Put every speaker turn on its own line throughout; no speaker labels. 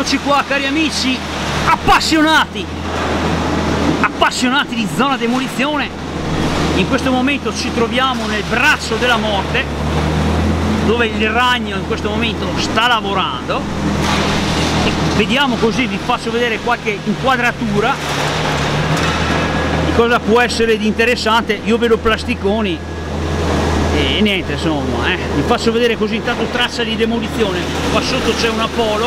Eccoci qua cari amici, appassionati di zona demolizione. In questo momento ci troviamo nel braccio della morte, dove il ragno in questo momento sta lavorando. E vediamo, così vi faccio vedere qualche inquadratura di cosa può essere di interessante. Io vedo plasticoni e niente, insomma, vi faccio vedere così intanto traccia di demolizione. Qua sotto c'è una Polo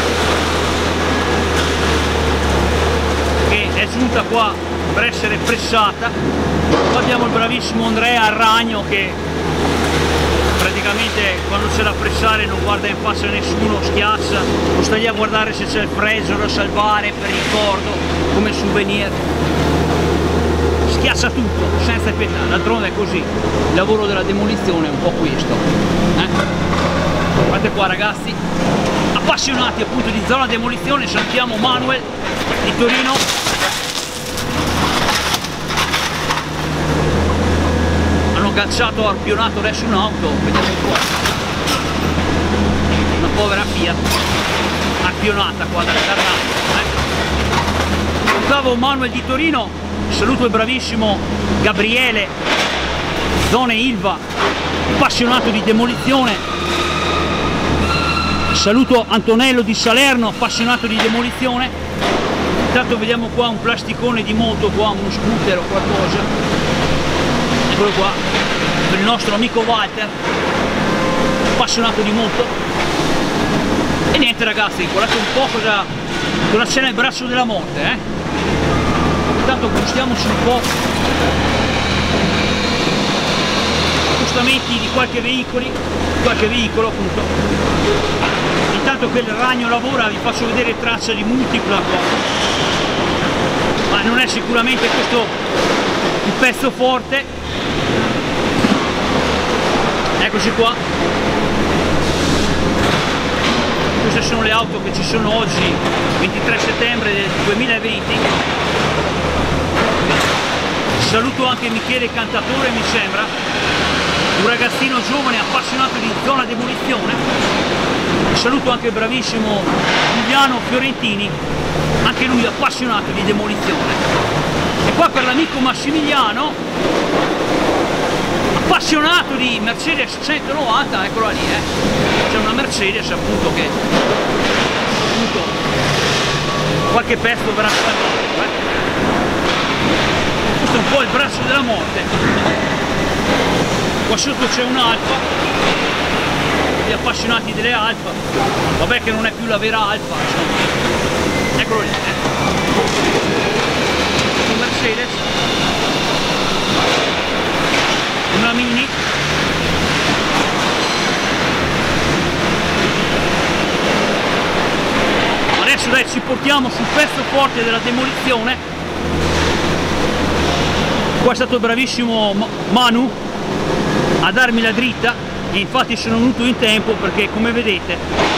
che è giunta qua per essere pressata. Qua abbiamo il bravissimo Andrea al ragno che praticamente quando c'è da pressare non guarda in faccia a nessuno, schiaccia, non sta lì a guardare se c'è il fregio da salvare per ricordo come souvenir. Schiaccia tutto senza pietà, d'altronde è così, il lavoro della demolizione è un po' questo. Guardate qua ragazzi, appassionati appunto di zona demolizione. Salutiamo Manuel di Torino. Hanno agganciato, arpionato adesso un'auto, vediamo qua, una povera Fiat arpionata qua dal carraggio. Salutavo Manuel di Torino. Saluto il bravissimo Gabriele, Zone Ilva, appassionato di demolizione. Saluto Antonello di Salerno, appassionato di demolizione. Intanto vediamo qua un plasticone di moto, qua uno scooter o qualcosa. Eccolo qua, per il nostro amico Walter, appassionato di moto. E niente ragazzi, guardate un po' cosa c'è nel braccio della morte, Intanto gustiamoci un po' accostamenti di qualche veicolo appunto. Intanto che il ragno lavora vi faccio vedere traccia di multipla qua, ma non è sicuramente questo il pezzo forte. Eccoci qua, queste sono le auto che ci sono oggi 23 settembre del 2020. Saluto anche Michele Cantatore, mi sembra, un ragazzino giovane appassionato di zona demolizione. Saluto anche il bravissimo Giuliano Fiorentini, anche lui appassionato di demolizione. E qua per l'amico Massimiliano, appassionato di Mercedes 190, eccola lì, c'è una Mercedes appunto che appunto qualche pezzo verrà salvato, Questo è un po' il braccio della morte. Qua sotto c'è un'Alfa, gli appassionati delle Alfa, vabbè che non è più la vera Alfa, insomma. Eccolo lì, un Mercedes, una Mini, adesso dai, ci portiamo sul pezzo forte della demolizione. Qua è stato bravissimo Manu a darmi la dritta e infatti sono venuto in tempo perché come vedete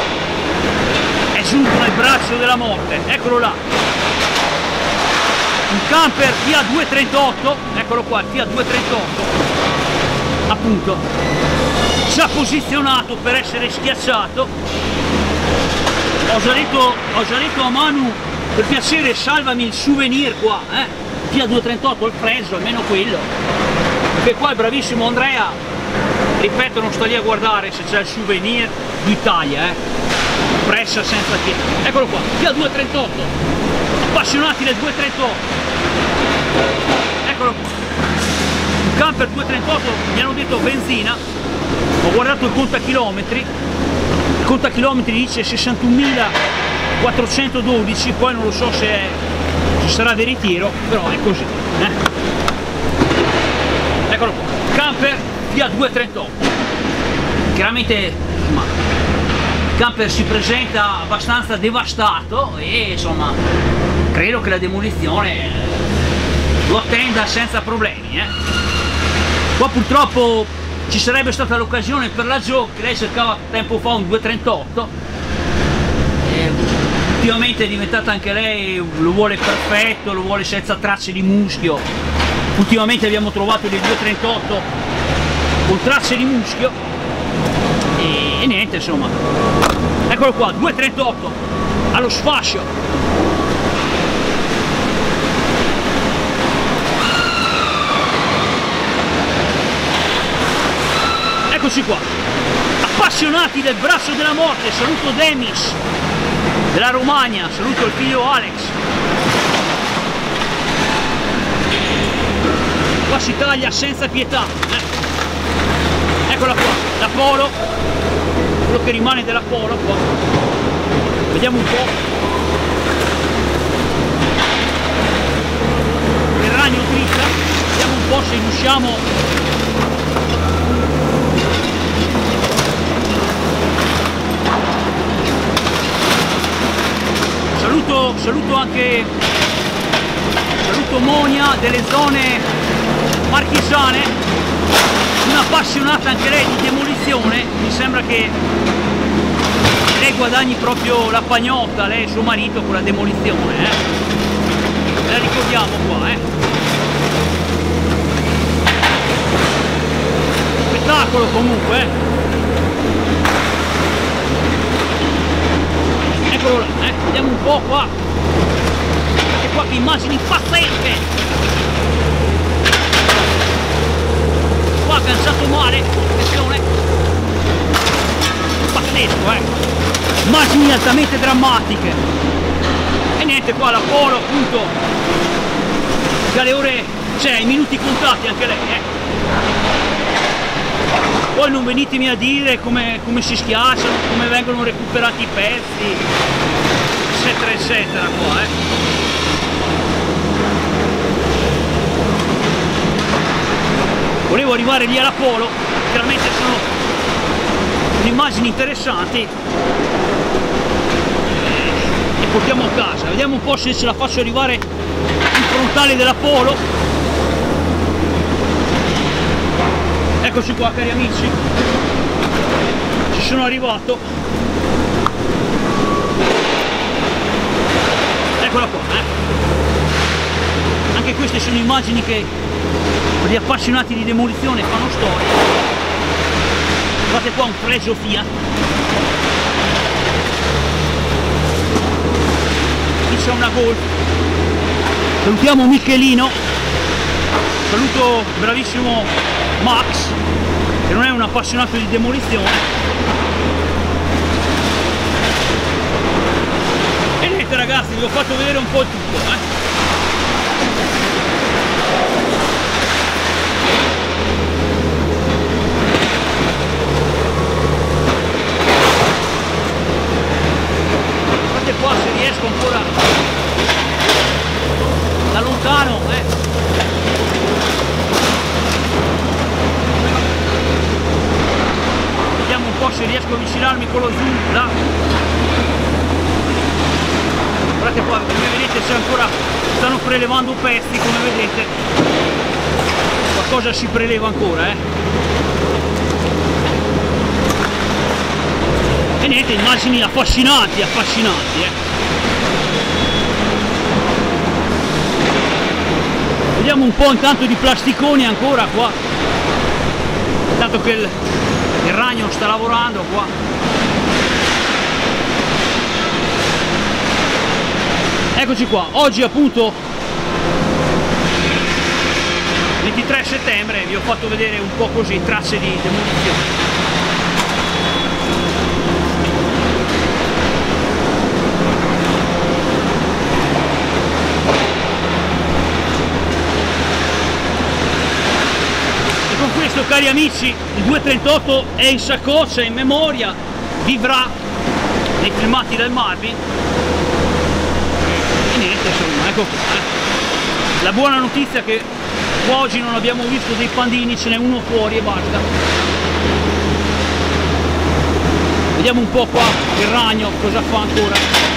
è giunto nel braccio della morte. Eccolo là, un camper Fiat 238, eccolo qua, il Fiat 238 appunto, già posizionato per essere schiacciato. Ho già detto a Manu, per piacere salvami il souvenir qua, Fiat 238 il fregio, almeno quello, perché qua il bravissimo Andrea, ripeto, non sto lì a guardare se c'è il souvenir d'Italia, pressa senza pietà. Eccolo qua, Fiat 238, appassionati del 238, eccolo qua, un camper 238, mi hanno detto benzina, ho guardato il contachilometri, il contachilometri dice 61.412, poi non lo so se ci sarà veritiero, però è così, Eccolo qua, camper Fiat 238. Chiaramente insomma, il camper si presenta abbastanza devastato e insomma credo che la demolizione lo attenda senza problemi, Qua purtroppo ci sarebbe stata l'occasione per la Jo, che lei cercava tempo fa un 238, ultimamente è diventata anche lei, lo vuole perfetto, lo vuole senza tracce di muschio. Ultimamente abbiamo trovato dei 238 con tracce di muschio e niente. niente insomma. Eccolo qua, 2,38 allo sfascio. Eccoci qua, appassionati del braccio della morte. Saluto Demis della Romagna, saluto il figlio Alex. Qua si taglia senza pietà, Eccola qua, la Polo, quello che rimane della Polo qua. Vediamo un po'. Il ragno dritta, vediamo un po' se riusciamo. Saluto anche, saluto Monia delle zone marchigiane, un'appassionata anche lei di demolizione. Mi sembra che lei guadagni proprio la pagnotta, lei e suo marito, con la demolizione, la ricordiamo qua, Spettacolo comunque, Eccolo là, vediamo un po' qua. Guardate qua che immagini pazzesche. Qua agganciato male, attenzione. Pazzesco, Immagini altamente drammatiche. E niente, qua la Polo appunto, che alle ore, cioè ai minuti contati anche lei, Poi non venitemi a dire come si schiacciano, come vengono recuperati i pezzi, eccetera eccetera qua, Volevo arrivare lì alla Polo, chiaramente sono immagini interessanti e portiamo a casa. Vediamo un po' se ce la faccio arrivare il frontale della Polo. Eccoci qua cari amici, ci sono arrivato, eccola qua, Anche queste sono immagini che per gli appassionati di demolizione fanno storia. Guardate qua un fregio Fiat, qui c'è una Golf. Salutiamo Michelino, saluto bravissimo Max, che non è un appassionato di demolizione. E niente ragazzi, vi ho fatto vedere un po' tutto, Guardate qua se riesco ancora da lontano, Vediamo un po' se riesco a avvicinarmi con lo zoom là. Guardate qua, come vedete c'è ancora, stanno prelevando pezzi, come vedete. Qualcosa si preleva ancora, E niente, immagini affascinanti, Vediamo un po' intanto di plasticoni ancora qua. Intanto che il ragno sta lavorando qua. Eccoci qua, oggi appunto 23 settembre vi ho fatto vedere un po' così tracce di demolizione. E con questo cari amici il 238 è in saccoccia, in memoria, vivrà nei filmati del Marvin. E niente, insomma, ecco qua. La buona notizia è che qua oggi non abbiamo visto dei pandini, ce n'è uno fuori e basta. Vediamo un po' qua il ragno cosa fa ancora.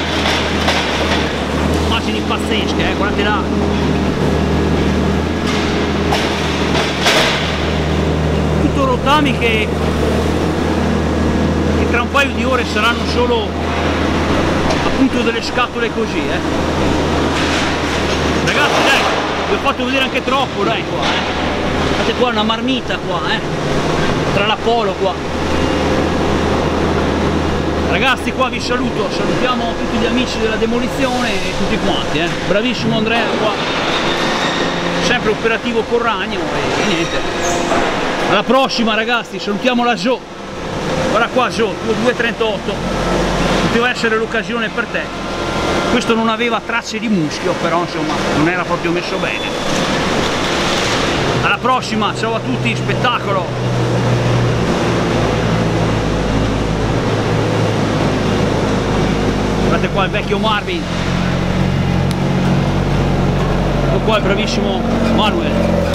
Immagini pazzesche, guardate là. Tutto rotami che tra un paio di ore saranno solo appunto delle scatole così, Ragazzi, dai, vi ho fatto vedere anche troppo, dai, qua, Guardate qua, una marmita qua, tra la Polo qua. Ragazzi, qua vi saluto, salutiamo tutti gli amici della demolizione e tutti quanti, bravissimo Andrea qua, sempre operativo con ragno e niente. Alla prossima ragazzi, salutiamo la Jo, guarda qua Jo, tuo 238, poteva essere l'occasione per te, questo non aveva tracce di muschio, però insomma non era proprio messo bene. Alla prossima, ciao a tutti, spettacolo! Guardate qua il vecchio Marvin, ecco qua il bravissimo Manuel,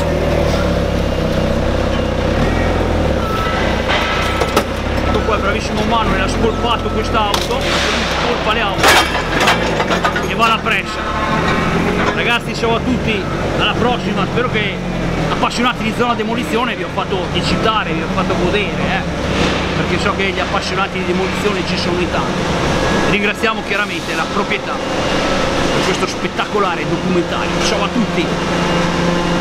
ecco qua il bravissimo Manuel, ha spolpato quest'auto, spolpa le auto e va alla pressa. Ragazzi, ciao a tutti, alla prossima, spero che appassionati di zona demolizione vi ho fatto eccitare, vi ho fatto godere, perché so che gli appassionati di demolizione ci sono in tanti. Ringraziamo chiaramente la proprietà per questo spettacolare documentario. Ciao a tutti!